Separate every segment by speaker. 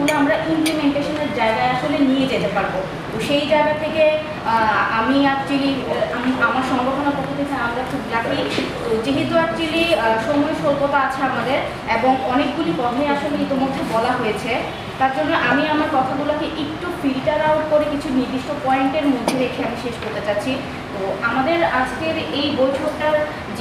Speaker 1: কিভাবে আমরা ইমপ্লিমেন্টেশনের জায়গায় আসলে নিয়ে যেতে পারবো। তো সেই জায়গা থেকে আমি অ্যাকচুয়ালি আমার সংগঠনের পক্ষ থেকে আমরা খুব লাকি, যেহেতু অ্যাকচুয়ালি সময় স্বল্পতা আছে আমাদের এবং অনেকগুলি কথাই আসলে ইতিমধ্যে বলা হয়েছে, তার জন্য আমি আমার কথাগুলোকে একটু ফিল্টার আউট করে কিছু নির্দিষ্ট পয়েন্টের মধ্যে রেখে আমি শেষ করতে চাচ্ছি। তো আমাদের আজকের এই বৈঠকটার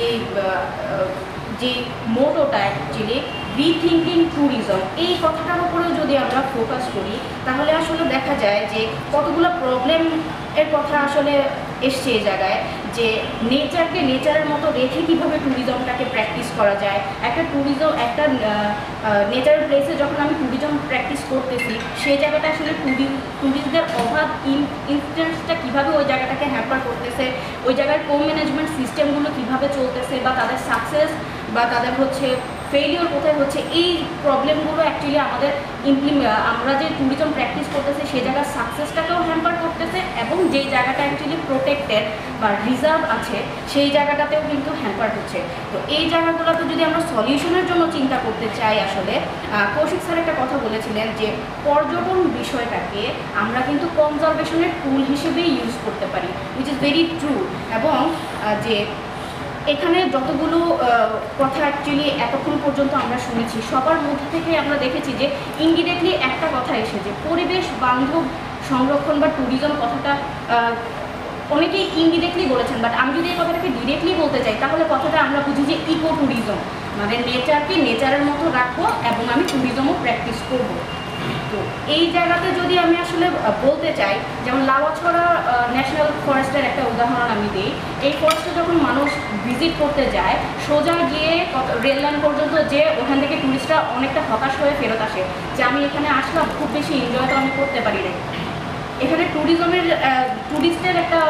Speaker 1: যে মোটোটা অ্যাকচুয়ালি রিথিঙ্কিং ট্যুরিজম, এই কথাটার উপরেও যদি আমরা ফোকাস করি তাহলে আসলে দেখা যায় যে কতগুলো প্রবলেম এর কথা আসলে এসছে এই জায়গায়, যে নেচারকে নেচারের মতো রেখে কীভাবে ট্যুরিজমটাকে প্র্যাকটিস করা যায়। একটা নেচারাল প্লেসে যখন আমি ট্যুরিজম প্র্যাকটিস করতেছি সেই জায়গাটা আসলে ট্যুরিস্টদের অভাব ইনফ্লুয়েন্সটা কীভাবে ওই জায়গাটাকে হ্যাম্পার করতেছে, ওই জায়গার ম্যানেজমেন্ট সিস্টেমগুলো কীভাবে চলতেছে বা তাদের সাকসেস বা তাদের ফেইলিওর কোথায় হচ্ছে, এই প্রবলেমগুলো অ্যাকচুয়ালি আমাদের আমরা যে ট্যুরিজম প্র্যাকটিস করতেছে সেই জায়গার সাকসেসটাকেও হ্যাম্পার করতেছে এবং যেই জায়গাটা অ্যাকচুয়ালি প্রোটেক্টেড বা রিজার্ভ আছে সেই জায়গাটাতেও কিন্তু হ্যাম্পার হচ্ছে। তো এই জায়গাগুলোতে যদি আমরা সলিউশনের জন্য চিন্তা করতে চাই, আসলে কৌশিক স্যার একটা কথা বলেছিলেন যে পর্যটন বিষয়টাকে আমরা কিন্তু কনজারভেশনের টুল হিসেবেই ইউজ করতে পারি, উইচ ইজ ভেরি ট্রু। এবং যে এখানে যতগুলো কথা অ্যাকচুয়ালি এতক্ষণ পর্যন্ত আমরা শুনেছি সবার মধ্যে থেকে আমরা দেখেছি যে ইনডিরেক্টলি একটা কথা এসেছে, পরিবেশ বান্ধব সংরক্ষণ বা ট্যুরিজম কথাটা অনেকেই ইনডিরেক্টলি বলেছেন, বাট আমি যদি এই কথাটাকে ডিরেক্টলি বলতে চাই তাহলে কথাটা আমরা বুঝি যে ইকো ট্যুরিজম, মানে নেচারকে নেচারের মতো রাখবো এবং আমি ট্যুরিজমও প্র্যাকটিস করবো। তো এই জায়গাতে যদি আমি আসলে বলতে চাই, যেমন লাউয়াছড়া ন্যাশনাল ফরেস্টের একটা উদাহরণ আমি দিই। এই ফরেস্টে যখন মানুষ ভিজিট করতে যায় সোজা গিয়ে রেল লাইন পর্যন্ত, যে ওখান থেকে টুরিস্টরা অনেকটা হতাশ হয়ে ফেরত আসে যে আমি এখানে আসলাম খুব বেশি এনজয় তো আমি করতে পারি না। এখানে টুরিস্টের একটা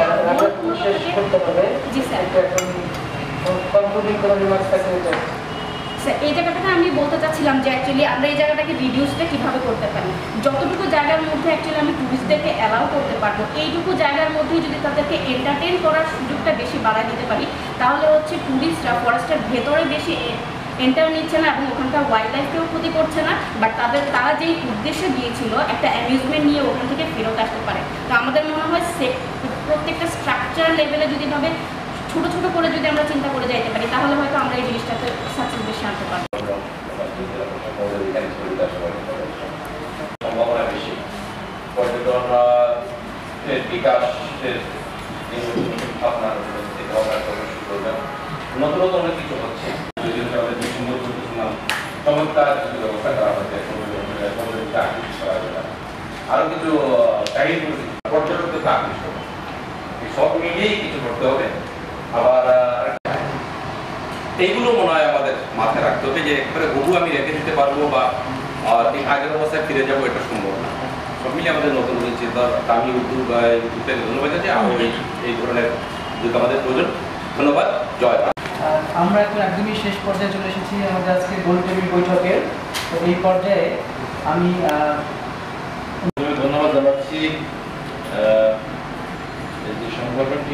Speaker 1: জি স্যার এই জায়গাটাকে আমি বলতে চাচ্ছিলাম যে অ্যাকচুয়ালি আমরা এই জায়গাটাকে রিডিউসটা কীভাবে করতে পারি, যতটুকু জায়গার মধ্যে অ্যাকচুয়ালি আমি টুরিস্টদেরকে অ্যালাউ করতে পারবো, এইটুকু জায়গার মধ্যেই যদি তাদেরকে এন্টারটেন করার সুযোগটা বেশি বাড়ায় দিতে পারি তাহলে হচ্ছে টুরিস্টরা ফরেস্টের ভেতরে বেশি এন্টার নিচ্ছে না এবং ওখানকার ওয়াইল্ড লাইফকেও ক্ষতি করছে না, বাট তারা যেই উদ্দেশ্যে গিয়েছিল একটা অ্যামিউজমেন্ট নিয়ে ওখান থেকে ফেরত আসতে পারে। তো আমাদের মনে হয় প্রত্যেকটা স্ট্রাকচার লেভেলে যদি ভাবে ছোট ছোট করে যদি আমরা চিন্তা করে যাইতে পারি তাহলে হয়তো আমরা এই জিনিসটাতে সাকসেস বেশি আনতে পারবো।
Speaker 2: সম্ভাবনা বেশি পর্যটনের বিকাশের আপনার নতুন নতুন অনেক কিছু হচ্ছে, চমৎকার কিছু ব্যবস্থা করা হচ্ছে, আরো কিছু পর্যটকদের আকৃষ্ট সব মিলিয়েই কিছু করতে হবে। আবার এইগুলো মনে হয় আমাদের মাথায় রাখতে হবে যে একবারে বহু আমি রেখে দিতে পারবো বা আগের অবস্থায় ফিরে যাবো, এটা সম্ভব না। সব মিলিয়ে আমাদের নতুন নতুন চিন্তা, আমি উদ্যোগ উদ্যোগটাকে ধন্যবাদ জানাচ্ছি। আরও এই ধরনের উদ্যোগ আমাদের প্রয়োজন। ধন্যবাদ। জয়।
Speaker 3: আমরা এখন একদমই শেষ পর্যায়ে চলে এসেছি আমাদের আজকে গোল টেবিল বৈঠকের। তো এই পর্যায়ে আমি
Speaker 4: ধন্যবাদ জানাচ্ছি যে সংগঠনটি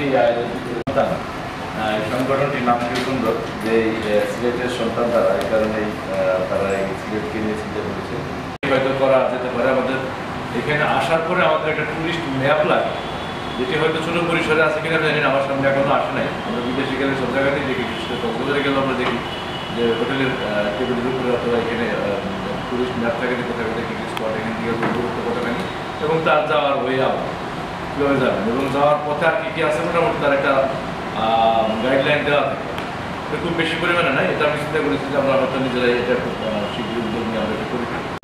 Speaker 4: সংগঠনটির নাম খুবই সুন্দর, যে সিলেটের সন্তান তারা, এই কারণেই তারা এই সিলেটকে নিয়ে চিন্তা করেছে। হয়তো করা যেতে পারে আমাদের এখানে আসার পরে আমাদের একটা টুরিস্ট ম্যাপ লাগে, যেটি হয়তো ছোটো পরিসরে আছে কিনা জানি না, আমার সামনে এখনো আসে নাই। আমরা বিদেশে গেলে সব জায়গাতেই দেখি, কক্সবাজারে গেলে আমরা দেখি যে হোটেলের টেবিলের উপরে অথবা এখানে টুরিস্ট ম্যাপ থাকে যে কোথায় কোথায় পিকনিক স্পট, এখান থেকে দূরত্ব কতখানি এবং তার যাওয়ার ওয়ে আউট কীভাবে যাবেন এবং যাওয়ার পথে আর কী কী আছে মোটামুটি তার একটা গাইডলাইন দেওয়া থাকে। এটা খুব বেশি পরিমাণে নাই, এটা আমি চিন্তা করেছি যে আমরা হয়তো নিজেরাই এটা খুব শীঘ্রই উদ্যোগ নিয়ে আমরা এটা করি।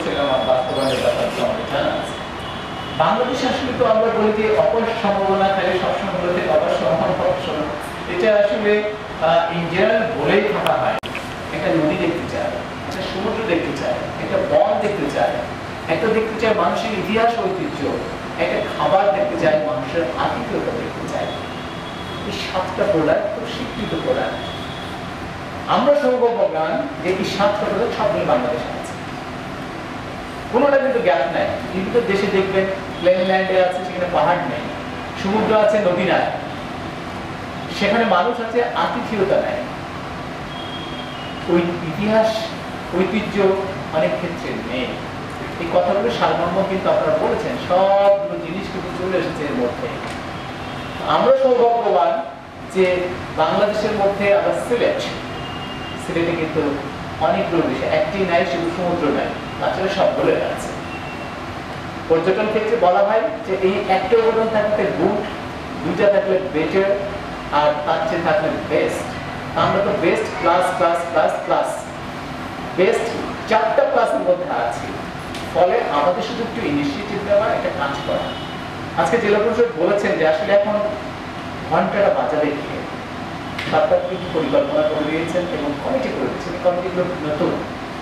Speaker 3: বাংলাদেশে আসলে তো আমরা বলি যে অপর সম্ভাবনা থাকে, সবসময় বলে থেকে অপর সম্ভাবনা, এটা আসলে ইন জেনারেল বলেই থাকা হয়। একটা নদী দেখতে চায়, একটা সমুদ্র দেখতে চায়, একটা বন দেখতে চায়, একটা দেখতে চায় মানুষের ইতিহাস ঐতিহ্য, একটা খাবার দেখতে চায়, মানুষের আতিথ্যতা দেখতে চায়। এই 7টা প্রোডাক্ট খুব স্বীকৃত প্রোডাক্ট। আমরা সৌভাগ্যবান যে এই 7টা প্রোডাক্ট সবগুলো বাংলাদেশে আছে, কোনোটা কিন্তু গ্যাপ নাই। বিভিন্ন দেশে দেখবেন প্লেন ল্যান্ডে আছে, সেখানে পাহাড় নেই, সমুদ্র আছে, নদী নাই, সেখানে মানুষ আছে, আতিথেয়তা নেই, ওই ইতিহাস ঐতিহ্য অনেক ক্ষেত্রে নেই। এই কথাগুলো সারমর্ম কিন্তু আপনারা বলেছেন, সবগুলো জিনিস কিন্তু চলে এসেছে এর মধ্যে। আমরা সৌভাগ্যবান যে বাংলাদেশের মধ্যে আমরা সিলেটে কিন্তু অনেকগুলো বিষয়, একটি নাই শুধু সমুদ্র নাই, তাছাড়া সবগুলো আছে। পর্যটন ক্ষেত্রে বলা হয় যে এই একটা উপাদান থাকলে গুড, দুইটা থাকলে বেটার, আর তার চেয়ে থাকলে বেস্ট। আমরা তো best plus plus plus plus best 4টা প্লাসের মধ্যে আছি। ফলে আমাদের শুধু একটু ইনিশিয়েটিভ দেওয়া, একটা কাজ করা। আজকে জেলা পরিষদ বলেছেন যে আসলে এখন ঘন্টাটা বাজাবে গিয়ে সরকার কিন্তু পরিকল্পনা করে দিয়েছেন এবং কমিটি করে দিয়েছেন। কমিটিগুলো নতুন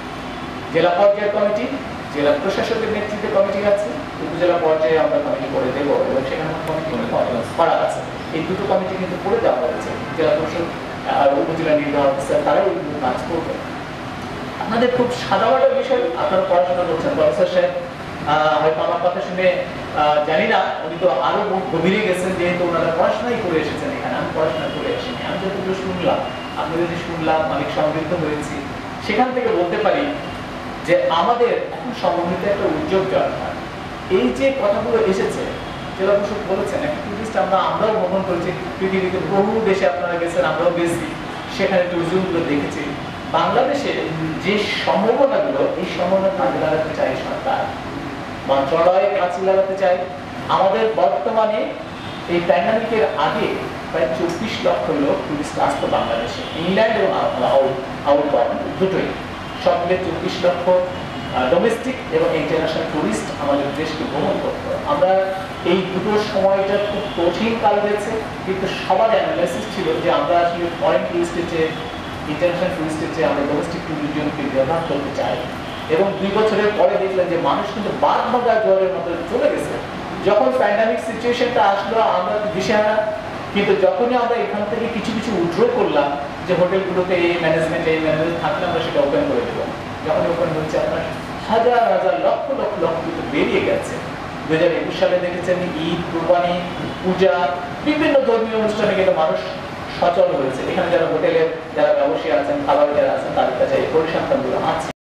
Speaker 3: জেলা পর্যায়ের কমিটি, জেলা প্রশাসকের নেতৃত্বে কমিটি আছে, উপজেলা পর্যায়ে আমরা কমিটি করে দেবো এবং সেখানে কমিটি করা আছে। এই দুটো কমিটি কিন্তু করে দেওয়া হয়েছে। জেলা পরিষদ আর উপজেলা নির্বাহী অফিসার তারাই ওইগুলো কাজ করবে। আপনাদের খুব সাধারণ বিষয়, আপনারা পড়াশোনা করছেন। প্রফেসর সাহেব হয়তো আমার কথা শুনে জানি না, উনি তো আরো গভীরে গেছেন, যেহেতু ওনারা পড়াশোনাই করে এসেছেন এখানে। আমি পড়াশোনা করে আসিনি, আমি যতটুকু শুনলাম, আপনাদের যে শুনলাম, অনেক সমৃদ্ধ হয়েছি, সেখান থেকে বলতে পারি যে আমাদের এখন সমন্বিত একটা উদ্যোগ দরকার। এই যে কথাগুলো এসেছে, জেলা পরিষদ বলেছেন একটা টুরিস্ট আমরাও ভ্রমণ করেছি পৃথিবীতে, বহু দেশে আপনারা গেছেন, আমরাও গেছি, সেখানে ট্যুরিজমগুলো দেখেছি। বাংলাদেশে যে সম্ভাবনাগুলো, এই সম্ভাবনা কাজে লাগাতে চাই সরকার, মন্ত্রণালয়ে কাজে লাগাতে চাই। আমাদের বর্তমানে এই প্যান্ডামিকের আগে প্রায় 24 লক্ষ লোক টুরিস্ট আসতো বাংলাদেশে, ইংল্যান্ড এবং আউটবাউন্ড দুটোই, সব মিলে 24 লক্ষ ডোমেস্টিক এবং ইন্টারন্যাশনাল টুরিস্ট আমাদের দেশকে ভ্রমণ করতো। আমরা এই দুটো সময়টা খুব কঠিন কাল হয়েছে, কিন্তু সবার অ্যানালাইসিস ছিল যে আমরা আসলে ফরেন টুরিস্টের চেয়ে, ইন্টারন্যাশনাল টুরিস্টের চেয়ে আমরা ডোমেস্টিক ট্যুরিজমকে ব্যবহার করতে চাই। এবং 2 বছরের পরে দেখলেন যে মানুষ কিন্তু বাঘ ভাগা জ্বরের মতো চলে গেছে। যখন প্যান্ডামিক সিচুয়েশনটা আসলো আমরা দিশেহারা, কিন্তু যখনই আমরা এখান থেকে কিছু কিছু উইথড্র করলাম যে হোটেলগুলোতে এই ম্যানেজমেন্ট থাকলে আমরা সেটা ওপেন করে দেবো, যখন ওপেন হচ্ছে আপনার হাজার হাজার লক্ষ লক্ষ লক্ষ কিন্তু বেরিয়ে গেছে। 2021 সালে দেখেছেন ঈদ, কুরবানি, পূজা, বিভিন্ন ধর্মীয় অনুষ্ঠানে কিন্তু মানুষ সচল হয়েছে। এখানে যারা হোটেলের যারা ব্যবসায়ী আছেন, খাবার যারা আছেন, তাদের কাছে এই পরিসংখ্যানগুলো আছে।